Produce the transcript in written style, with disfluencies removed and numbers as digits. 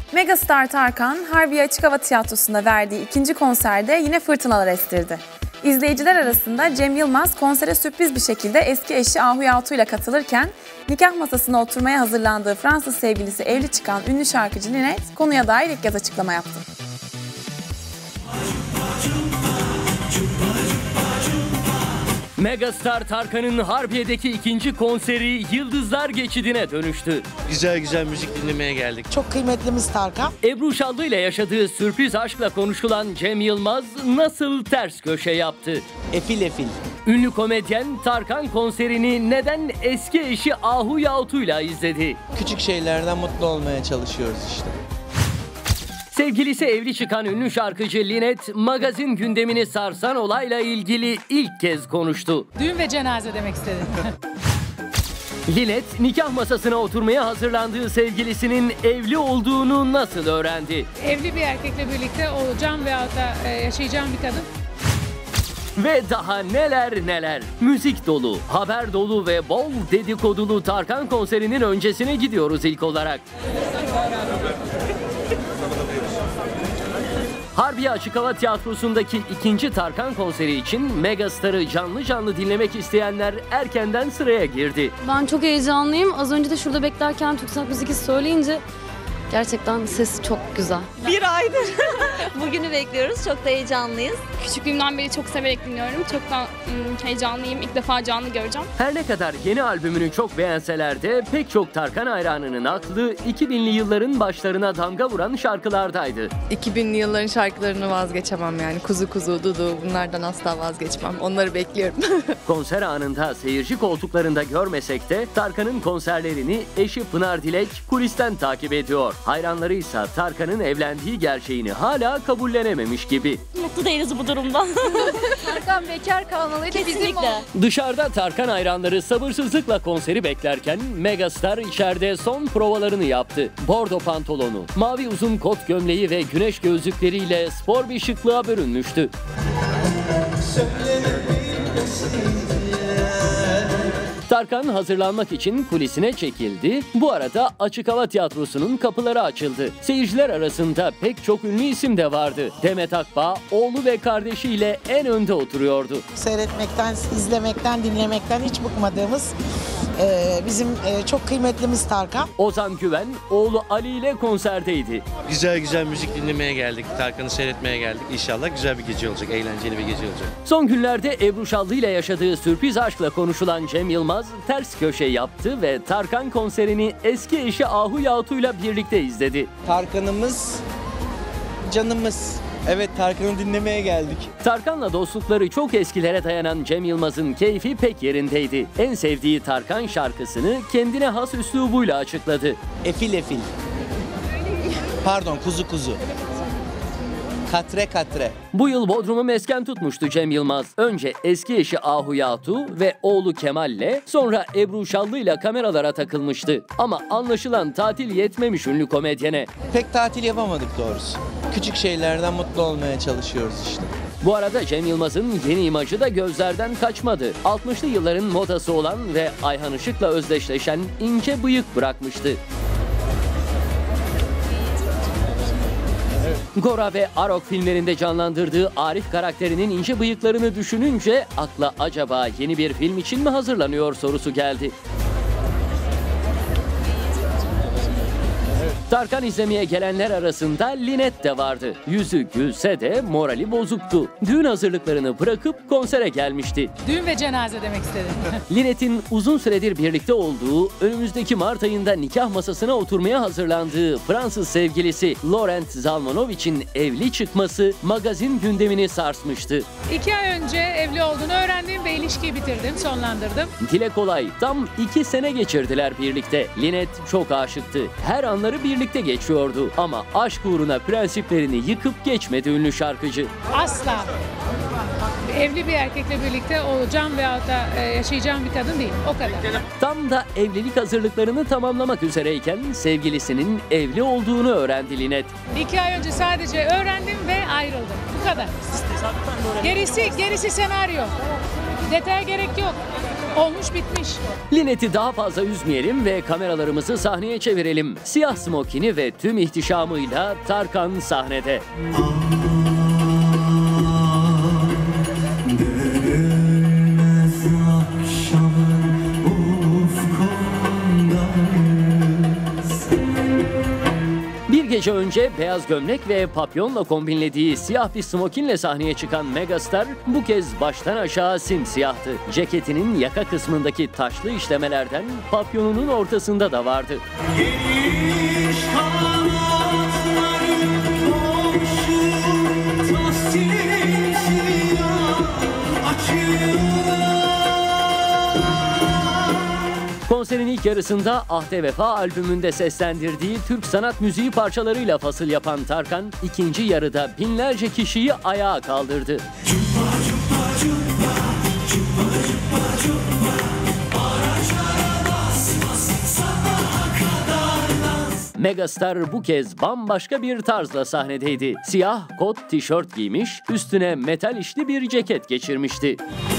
Megastar Tarkan, Harbiye Açık Hava Tiyatrosu'nda verdiği ikinci konserde yine fırtınalar estirdi. İzleyiciler arasında Cem Yılmaz konsere sürpriz bir şekilde eski eşi Ahu Yalçın ile katılırken nikah masasına oturmaya hazırlandığı Fransız sevgilisi evli çıkan ünlü şarkıcı Linette konuya dair ilk kez açıklama yaptı. Megastar Tarkan'ın Harbiye'deki ikinci konseri Yıldızlar Geçidi'ne dönüştü. Güzel güzel müzik dinlemeye geldik. Çok kıymetlimiz Tarkan. Ebru Şallı ile yaşadığı sürpriz aşkla konuşulan Cem Yılmaz nasıl ters köşe yaptı? Efil efil. Ünlü komedyen Tarkan konserini neden eski eşi Ahu Yalçın'la izledi? Küçük şeylerden mutlu olmaya çalışıyoruz işte. Sevgilisi evli çıkan ünlü şarkıcı Linette, magazin gündemini sarsan olayla ilgili ilk kez konuştu. Düğün ve cenaze demek istedim. Linette, nikah masasına oturmaya hazırlandığı sevgilisinin evli olduğunu nasıl öğrendi? Evli bir erkekle birlikte olacağım veyahut da yaşayacağım bir kadın. Ve daha neler neler. Müzik dolu, haber dolu ve bol dedikodulu Tarkan konserinin öncesine gidiyoruz ilk olarak. Harbiye Açık Hava Tiyatrosu'ndaki ikinci Tarkan konseri için Megastar'ı canlı canlı dinlemek isteyenler erkenden sıraya girdi. Ben çok heyecanlıyım. Az önce de şurada beklerken Türk Sanat Müziği söyleyince gerçekten sesi çok güzel. Bir aydır bugünü bekliyoruz. Çok da heyecanlıyız. Küçüklüğümden beri çok severek dinliyorum. Çok da heyecanlıyım. İlk defa canlı göreceğim. Her ne kadar yeni albümünü çok beğenseler de pek çok Tarkan hayranının aklı 2000'li yılların başlarına damga vuran şarkılardaydı. 2000'li yılların şarkılarını vazgeçemem yani. Kuzu kuzu, dudu bunlardan asla vazgeçmem. Onları bekliyorum. Konser anında seyirci koltuklarında görmesek de Tarkan'ın konserlerini eşi Pınar Dilek kulisten takip ediyor. Hayranları ise Tarkan'ın evlendiği gerçeğini hala kabullenememiş gibi. Mutlu değiliz bu durumda. Tarkan bekar kalmalıydı. Kesinlikle. Dışarıda Tarkan hayranları sabırsızlıkla konseri beklerken Megastar içeride son provalarını yaptı. Bordo pantolonu, mavi uzun kot gömleği ve güneş gözlükleriyle spor bir şıklığa bürünmüştü. Tarkan hazırlanmak için kulisine çekildi. Bu arada Açık Hava Tiyatrosu'nun kapıları açıldı. Seyirciler arasında pek çok ünlü isim de vardı. Demet Akbağ, oğlu ve kardeşiyle en önde oturuyordu. Seyretmekten, izlemekten, dinlemekten hiç bıkmadığımız bizim çok kıymetlimiz Tarkan. Ozan Güven, oğlu Ali ile konserdeydi. Güzel güzel müzik dinlemeye geldik. Tarkan'ı seyretmeye geldik. İnşallah güzel bir gece olacak. Eğlenceli bir gece olacak. Son günlerde Ebru Şallı ile yaşadığı sürpriz aşkla konuşulan Cem Yılmaz ters köşe yaptı ve Tarkan konserini eski eşi Ahu Yalçın'la birlikte izledi. Tarkan'ımız, canımız. Evet, Tarkan'ı dinlemeye geldik. Tarkan'la dostlukları çok eskilere dayanan Cem Yılmaz'ın keyfi pek yerindeydi. En sevdiği Tarkan şarkısını kendine has üslubuyla açıkladı. Efil efil. Pardon, kuzu kuzu. Katre katre. Bu yıl Bodrum'u mesken tutmuştu Cem Yılmaz. Önce eski eşi Ahu Yalçın ve oğlu Kemal'le, sonra Ebru Şallı ile kameralara takılmıştı. Ama anlaşılan tatil yetmemiş ünlü komedyene. Pek tatil yapamadık doğrusu. Küçük şeylerden mutlu olmaya çalışıyoruz işte. Bu arada Cem Yılmaz'ın yeni imajı da gözlerden kaçmadı. 60'lı yılların modası olan ve Ayhan Işık'la özdeşleşen ince bıyık bırakmıştı. Gora ve Arok filmlerinde canlandırdığı Arif karakterinin ince bıyıklarını düşününce akla acaba yeni bir film için mi hazırlanıyor sorusu geldi. Tarkan izlemeye gelenler arasında Linette de vardı. Yüzü gülse de morali bozuktu. Düğün hazırlıklarını bırakıp konsere gelmişti. Düğün ve cenaze demek istedim. Linette'in uzun süredir birlikte olduğu, önümüzdeki Mart ayında nikah masasına oturmaya hazırlandığı Fransız sevgilisi Laurent Zalmanovic'in evli çıkması magazin gündemini sarsmıştı. 2 ay önce evli olduğunu öğrendim ve ilişkiyi bitirdim, sonlandırdım. Dile kolay, tam 2 sene geçirdiler birlikte. Linette çok aşıktı. Her anları birlikte geçiyordu ama aşk uğruna prensiplerini yıkıp geçmedi ünlü şarkıcı. Asla evli bir erkekle birlikte olacağım veyahut da yaşayacağım bir kadın değil. O kadar. Tam da evlilik hazırlıklarını tamamlamak üzereyken sevgilisinin evli olduğunu öğrendi Linette. 2 ay önce sadece öğrendim ve ayrıldım. Bu kadar. Gerisi senaryo. Detaya gerek yok. Olmuş bitmiş. Linet'i daha fazla üzmeyelim ve kameralarımızı sahneye çevirelim. Siyah smokini ve tüm ihtişamıyla Tarkan sahnede. Bir gece önce beyaz gömlek ve papyonla kombinlediği siyah bir smokinle sahneye çıkan megastar bu kez baştan aşağı simsiyahtı. Ceketinin yaka kısmındaki taşlı işlemelerden papyonunun ortasında da vardı. Konserin ilk yarısında Ahde Vefa albümünde seslendirdiği Türk sanat müziği parçalarıyla fasıl yapan Tarkan, ikinci yarıda binlerce kişiyi ayağa kaldırdı. Megastar bu kez bambaşka bir tarzla sahnedeydi. Siyah kot tişört giymiş, üstüne metal işli bir ceket geçirmişti.